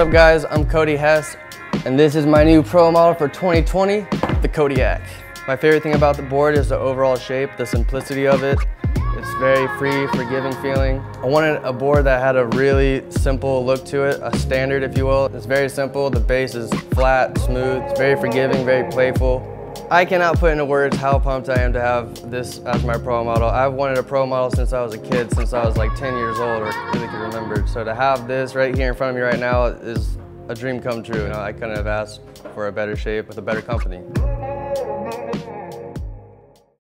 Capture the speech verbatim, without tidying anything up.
up guys, I'm Cody Hess, and this is my new pro model for twenty twenty, the Kodiak. My favorite thing about the board is the overall shape, the simplicity of it. It's very free, forgiving feeling. I wanted a board that had a really simple look to it, a standard if you will. It's very simple, the base is flat, smooth, it's very forgiving, very playful. I cannot put into words how pumped I am to have this as my pro model. I've wanted a pro model since I was a kid, since I was like ten years old or really can remember. So to have this right here in front of me right now is a dream come true. You know, I couldn't have asked for a better shape with a better company.